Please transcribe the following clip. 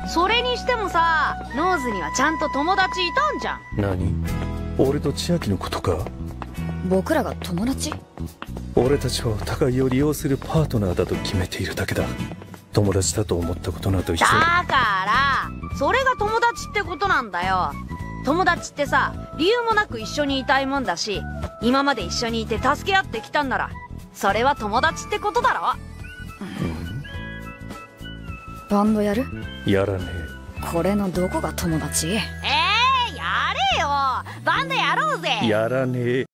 それにしてもさ、ノーズにはちゃんと友達いたんじゃん。 何？俺と千秋のことか？ 僕らが友達？ 俺たちはお互いを利用するパートナーだと決めているだけだ。友達だと思ったことなど一度。 だからそれが友達ってことなんだよ。友達ってさ、理由もなく一緒にいたいもんだし、今まで一緒にいて助け合ってきたんなら、それは友達ってことだろ。 バンドやる？ やらねこれのどこが友達？ やれよ、バンドやろうぜ。 え。やらねえ。